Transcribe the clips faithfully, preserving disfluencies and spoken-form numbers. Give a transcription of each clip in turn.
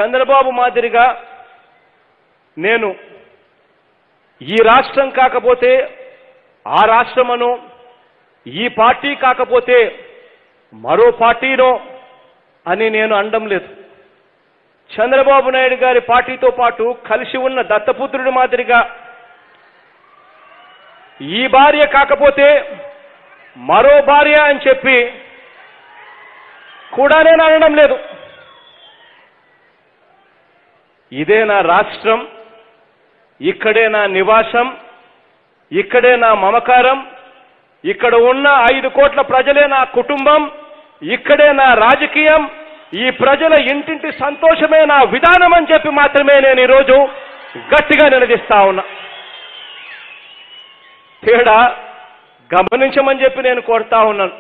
చంద్రబాబు మాదిరిగా నేను ఈ రాష్ట్రం కాకపోతే ఆ రాష్ట్రమనో, ఈ పార్టీ కాకపోతే మరో పార్టీనో అని నేను అనడం లేదు. చంద్రబాబు నాయుడు గారి పార్టీతో పాటు కలిసి ఉన్న దత్తపుత్రుడి మాదిరిగా ఈ భార్య కాకపోతే మరో భార్య అని చెప్పి కూడా నేను అనడం లేదు. ఇదే నా రాష్ట్రం, ఇక్కడే నా నివాసం, ఇక్కడే నా మమకారం, ఇక్కడ ఉన్న ఐదు కోట్ల ప్రజలే నా కుటుంబం, ఇక్కడే నా రాజకీయం, ఈ ప్రజల ఇంటింటి సంతోషమే నా విధానం అని చెప్పి మాత్రమే నేను ఈరోజు గట్టిగా నిలదీస్తా ఉన్నా. తేడా గమనించమని చెప్పి నేను కోరుతా ఉన్నాను.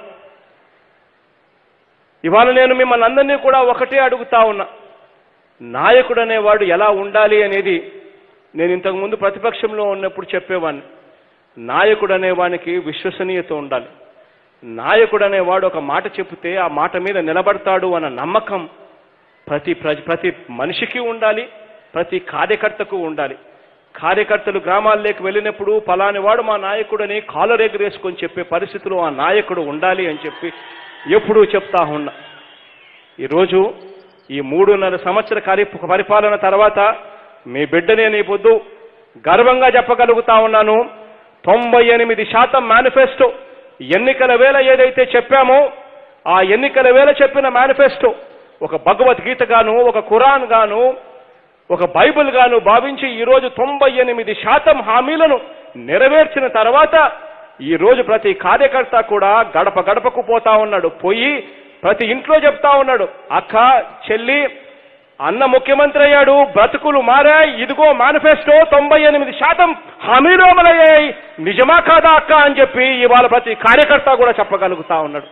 ఇవాళ నేను మిమ్మల్ని అందరినీ కూడా ఒకటే అడుగుతా ఉన్నా, నాయకుడు అనేవాడు ఎలా ఉండాలి అనేది నేను ఇంతకుముందు ప్రతిపక్షంలో ఉన్నప్పుడు చెప్పేవాడిని. నాయకుడు అనేవానికి విశ్వసనీయత ఉండాలి. నాయకుడు అనేవాడు ఒక మాట చెబితే ఆ మాట మీద నిలబడతాడు అన్న నమ్మకం ప్రతి ప్రతి మనిషికి ఉండాలి, ప్రతి కార్యకర్తకు ఉండాలి. కార్యకర్తలు గ్రామాల్లోకి వెళ్ళినప్పుడు పలాని వాడు మా నాయకుడని కాలరెగరేసుకొని చెప్పే పరిస్థితిలో ఆ నాయకుడు ఉండాలి అని చెప్పి ఎప్పుడూ చెప్తా ఉన్నా. ఈరోజు ఈ మూడున్నర సంవత్సర కార్య పరిపాలన తర్వాత మీ బిడ్డనే నీ పొద్దు గర్వంగా చెప్పగలుగుతా ఉన్నాను, తొంభై ఎనిమిది శాతం మేనిఫెస్టో ఎన్నికల వేళ ఏదైతే చెప్పామో ఆ ఎన్నికల వేళ చెప్పిన మేనిఫెస్టో ఒక భగవద్గీత గాను, ఒక ఖురాన్ గాను, ఒక బైబిల్ గాను భావించి ఈరోజు తొంభై ఎనిమిది శాతం హామీలను నెరవేర్చిన తర్వాత ఈరోజు ప్రతి కార్యకర్త కూడా గడప గడపకు పోతా ఉన్నాడు. పోయి ప్రతి ఇంట్లో చెప్తా ఉన్నాడు, అక్క చెల్లి అన్న ముఖ్యమంత్రి అయ్యాడు, బ్రతుకులు మారాయి, ఇదిగో మేనిఫెస్టో తొంభై ఎనిమిది శాతం హామీలు అమలయ్యాయి, నిజమా కాదా అక్క అని చెప్పి ఇవాళ ప్రతి కార్యకర్త కూడా చెప్పగలుగుతా ఉన్నాడు.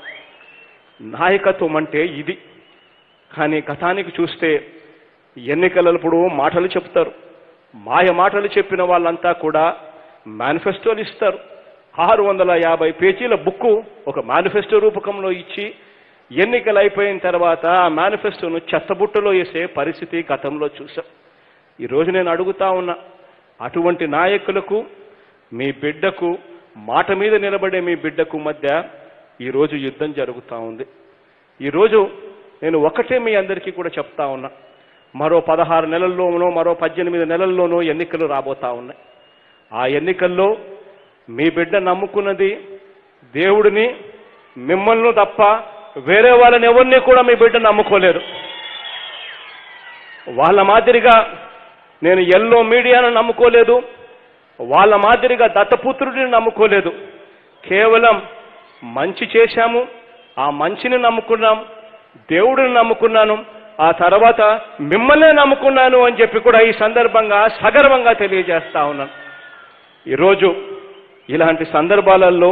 నాయకత్వం అంటే ఇది. కానీ గతానికి చూస్తే ఎన్నికలప్పుడు మాటలు చెప్తారు, మాయ మాటలు చెప్పిన వాళ్ళంతా కూడా మేనిఫెస్టోలు ఇస్తారు. ఆరు వందల యాభై పేజీల బుక్కు ఒక మేనిఫెస్టో రూపకంలో ఇచ్చి ఎన్నికలు అయిపోయిన తర్వాత ఆ మేనిఫెస్టోను చెత్తబుట్టలో వేసే పరిస్థితి గతంలో చూసాం. ఈరోజు నేను అడుగుతా ఉన్నా, అటువంటి నాయకులకు మీ బిడ్డకు, మాట మీద నిలబడే మీ బిడ్డకు మధ్య ఈరోజు యుద్ధం జరుగుతూ ఉంది. ఈరోజు నేను ఒకటే మీ అందరికీ కూడా చెప్తా ఉన్నా, మరో పదహారు నెలల్లోనో మరో పద్దెనిమిది నెలల్లోనో ఎన్నికలు రాబోతా ఉన్నాయి. ఆ ఎన్నికల్లో మీ బిడ్డ నమ్ముకున్నది దేవుడిని, మిమ్మల్ని తప్ప వేరే వాళ్ళని ఎవరిని కూడా మీ బిడ్డ నమ్ముకోలేరు. వాళ్ళ మాదిరిగా నేను ఎల్లో మీడియాను నమ్ముకోలేదు, వాళ్ళ మాదిరిగా దత్తపుత్రుడిని నమ్ముకోలేదు. కేవలం మంచి చేశాము, ఆ మంచిని నమ్ముకున్నాం, దేవుడిని నమ్ముకున్నాను, ఆ తర్వాత మిమ్మల్నే నమ్ముకున్నాను అని చెప్పి కూడా ఈ సందర్భంగా సగర్వంగా తెలియజేస్తా ఉన్నాను. ఈరోజు ఇలాంటి సందర్భాలలో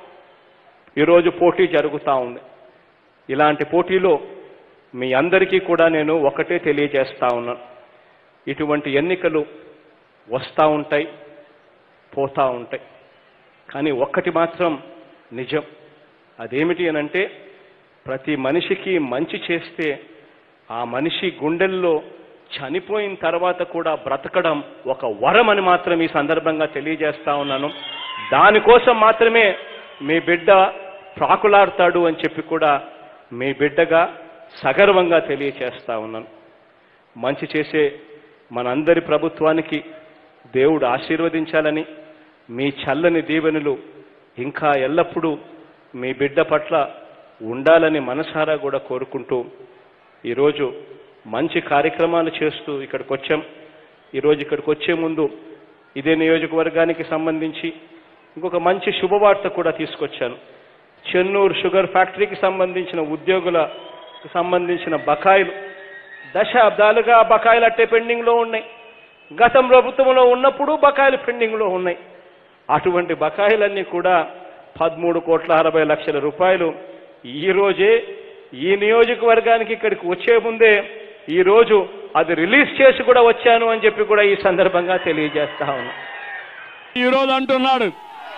ఈరోజు పోటీ జరుగుతూ ఉంది. ఇలాంటి పోటీలో మీ అందరికీ కూడా నేను ఒకటే తెలియజేస్తా ఉన్నాను, ఇటువంటి ఎన్నికలు వస్తూ ఉంటాయి, పోతూ ఉంటాయి. కానీ ఒక్కటి మాత్రం నిజం, అదేమిటి అనంటే ప్రతి మనిషికి మంచి చేస్తే ఆ మనిషి గుండెల్లో చనిపోయిన తర్వాత కూడా బ్రతకడం ఒక వరం అని మాత్రం ఈ సందర్భంగా తెలియజేస్తా ఉన్నాను. దానికోసం మాత్రమే మీ బిడ్డ ప్రాకులాడతాడు అని చెప్పి కూడా మీ బిడ్డగా సగర్వంగా తెలియజేస్తా ఉన్నాను. మంచి చేసే మనందరి ప్రభుత్వానికి దేవుడు ఆశీర్వదించాలని, మీ చల్లని దీవెనలు ఇంకా ఎల్లప్పుడూ మీ బిడ్డ పట్ల ఉండాలని మనసారా కూడా కోరుకుంటూ ఈరోజు మంచి కార్యక్రమాలు చేస్తూ ఇక్కడికి వచ్చాం. ఈరోజు ఇక్కడికి వచ్చే ముందు ఇదే నియోజకవర్గానికి సంబంధించి ఇంకొక మంచి శుభవార్త కూడా తీసుకొచ్చాను. చెన్నూరు షుగర్ ఫ్యాక్టరీకి సంబంధించిన ఉద్యోగులకు సంబంధించిన బకాయిలు దశాబ్దాలుగా బకాయిలు అట్టే పెండింగ్లో ఉన్నాయి. గతం ప్రభుత్వంలో ఉన్నప్పుడు బకాయిలు పెండింగ్లో ఉన్నాయి. అటువంటి బకాయిలన్నీ కూడా పదమూడు కోట్ల అరవై లక్షల రూపాయలు ఈ రోజే ఈ నియోజకవర్గానికి ఇక్కడికి వచ్చే ముందే ఈరోజు అది రిలీజ్ చేసి కూడా వచ్చాను అని చెప్పి కూడా ఈ సందర్భంగా తెలియజేస్తా ఉన్నా. ఈరోజు అంటున్నాడు,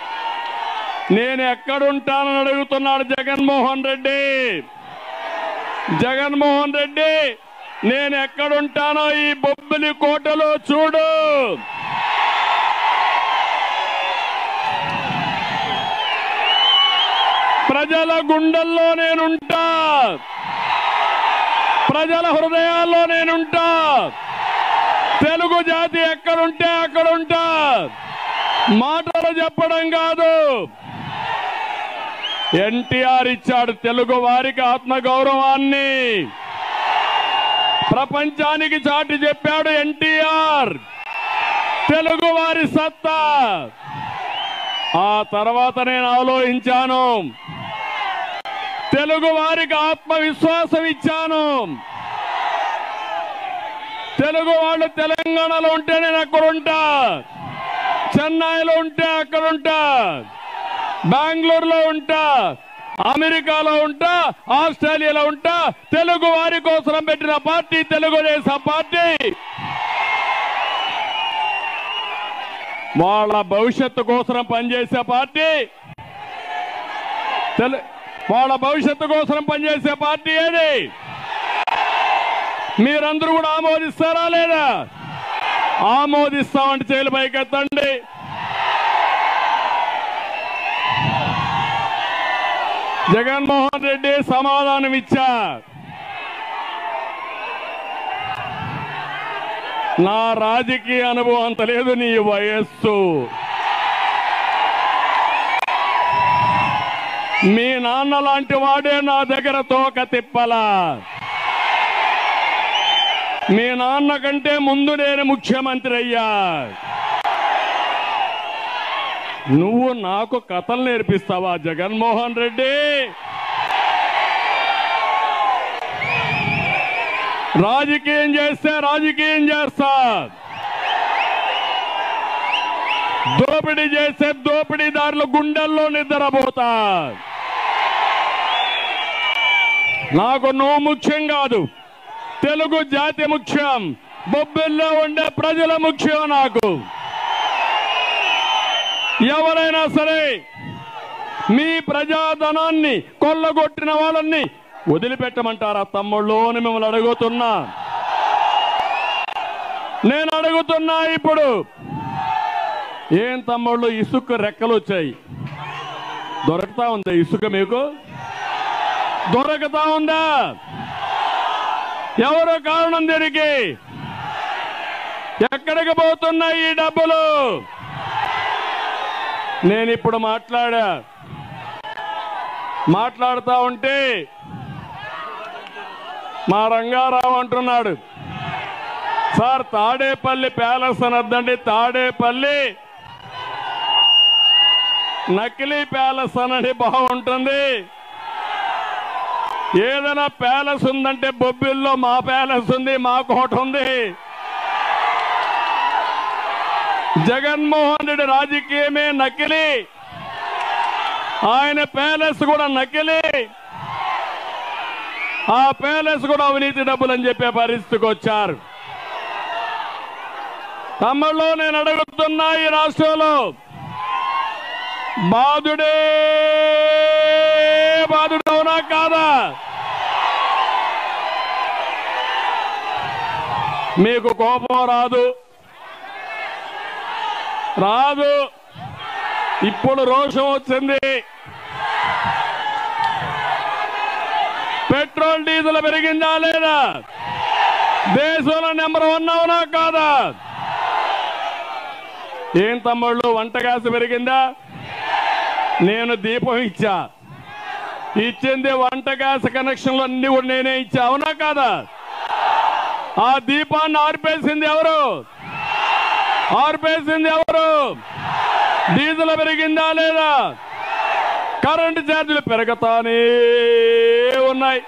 నేను ఎక్కడుంటానని అడుగుతున్నాడు జగన్మోహన్ రెడ్డి. జగన్మోహన్ రెడ్డి నేను ఎక్కడుంటానో ఈ బొబ్బిలి కోటలో చూడు. ప్రజల గుండెల్లో నేనుంటా, ప్రజల హృదయాల్లో నేనుంటా. తెలుగు జాతి ఎక్కడుంటే అక్కడుంటా. మాటలు చెప్పడం కాదు. ఎన్టీఆర్ ఇచ్చాడు తెలుగు వారికి ఆత్మగౌరవాన్ని, ప్రపంచానికి చాటి చెప్పాడు ఎన్టీఆర్ తెలుగు వారి సత్తా. ఆ తర్వాత నేను ఆలోచించాను, తెలుగు వారికి ఆత్మవిశ్వాసం ఇచ్చాను. తెలుగు వాళ్ళు తెలంగాణలో ఉంటే నేను అక్కడుంటా, చెన్నైలో ఉంటే అక్కడుంటా, బెంగళూరులో ఉంటా, అమెరికాలో ఉంటా, ఆస్ట్రేలియాలో ఉంటా. తెలుగు వారి కోసం పెట్టిన పార్టీ తెలుగుదేశం పార్టీ. వాళ్ళ భవిష్యత్తు కోసం పనిచేసే పార్టీ, వాళ్ళ భవిష్యత్తు కోసం పనిచేసే పార్టీ ఏది? మీరందరూ కూడా ఆమోదిస్తారా లేదా? ఆమోదిస్తామంటే చేతులు పైకెత్తండి. జగన్మోహన్ రెడ్డి సమాధానం ఇచ్చా. నా రాజకీయ అనుభవం అంత లేదు, నీ వయస్సు. మీ నాన్న లాంటి వాడే నా దగ్గర తోక తిప్పలా. మీ నాన్న కంటే ముందు నేను ముఖ్యమంత్రి అయ్యా. నువ్వు నాకు కథలు నేర్పిస్తావా జగన్మోహన్ రెడ్డి? రాజకీయం చేస్తే రాజకీయం చేస్తా, దోపిడీ చేస్తే దోపిడీదారుల గుండెల్లో నిద్రపోతా. నాకు నువ్వు ముఖ్యం కాదు, తెలుగు జాతి ముఖ్యం, బొబ్బిల్లో ఉండే ప్రజల ముఖ్యం. నాకు ఎవరైనా సరే మీ ప్రజాధనాన్ని కొల్లగొట్టిన వాళ్ళని వదిలిపెట్టమంటారా తమ్ముళ్ళు అని మిమ్మల్ని అడుగుతున్నా. నేను అడుగుతున్నా ఇప్పుడు, ఏం తమ్ముళ్ళు ఇసుక రెక్కలు వచ్చాయి, దొరకతా ఉందా ఇసుక? మీకు దొరకతా ఉందా? ఎవరు కారణం దీనికి? ఎక్కడికి పోతున్నాయి ఈ డబ్బులు? నేను ఇప్పుడు మాట్లాడా, మాట్లాడుతా ఉంటే మా రంగారావు అంటున్నాడు, సార్ తాడేపల్లి ప్యాలెస్ అనద్దండి, తాడేపల్లి నకిలీ ప్యాలెస్ అనండి బాగుంటుంది. ఏదైనా ప్యాలెస్ ఉందంటే బొబ్బిల్లో మా ప్యాలెస్ ఉంది, మా కోట ఉంది. జగన్మోహన్ రెడ్డి రాజకీయమే నకిలీ, ఆయన ప్యాలెస్ కూడా నకిలీ. ఆ ప్యాలెస్ కూడా అవినీతి డబ్బులు అని చెప్పే పరిస్థితికి వచ్చారు. తమ్ముళ్ళు నేను అడుగుతున్నా, ఈ రాష్ట్రంలో బాధుడే బాధుడు అవునా కాదా? మీకు కోపం రాదు రాదు ఇప్పుడు రోషం వచ్చింది. పెట్రోల్ డీజిల్ పెరిగిందా లేదా? దేశంలో నెంబర్ వన్ అవునా కాదా? ఏం తమ్ముళ్ళు వంట గ్యాస్ పెరిగిందా? నేను దీపం ఇచ్చా, ఇచ్చింది వంట గ్యాస్ కనెక్షన్లు అన్ని కూడా నేనే ఇచ్చా, అవునా కాదా? ఆ దీపాన్ని ఆర్పేసింది ఎవరు? ఆర్పేసింది ఎవరు? డీజిల్ పెరిగిందా లేదా? కరెంటు ఛార్జీలు పెరుగుతానే ఉన్నాయి,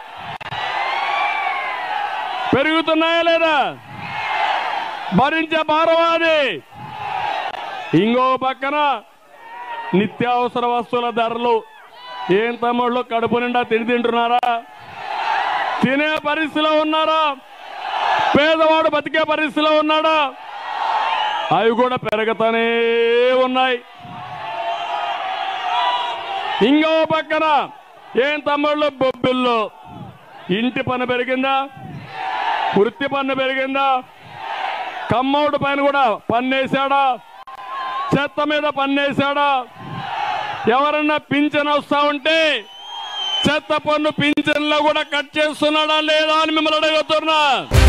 పెరుగుతున్నాయా లేదా? భరించే భారం అది. ఇంకో పక్కన నిత్యావసర వస్తువుల ధరలు. ఏం తమ్ముళ్ళు కడుపు నిండా తిని తింటున్నారా? తినే పరిస్థితిలో ఉన్నారా? పేదవాడు బతికే పరిస్థితిలో ఉన్నాడా? అవి కూడా పెరుగుతూనే ఉన్నాయి. ఇంకో పక్కన ఏం తమ్ముళ్ళు బొబ్బిల్లో ఇంటి పని పెరిగిందా? వృత్తి పన్ను పెరిగిందా? కమ్మౌడ్ పైన కూడా పన్నేశాడా? చెత్త మీద పన్నేశాడా? ఎవరన్నా పింఛన్ వస్తా ఉంటే చెత్త పన్ను పింఛన్లో కూడా కట్ చేస్తున్నాడా లేదా అని మిమ్మల్ని అడుగుతున్నా.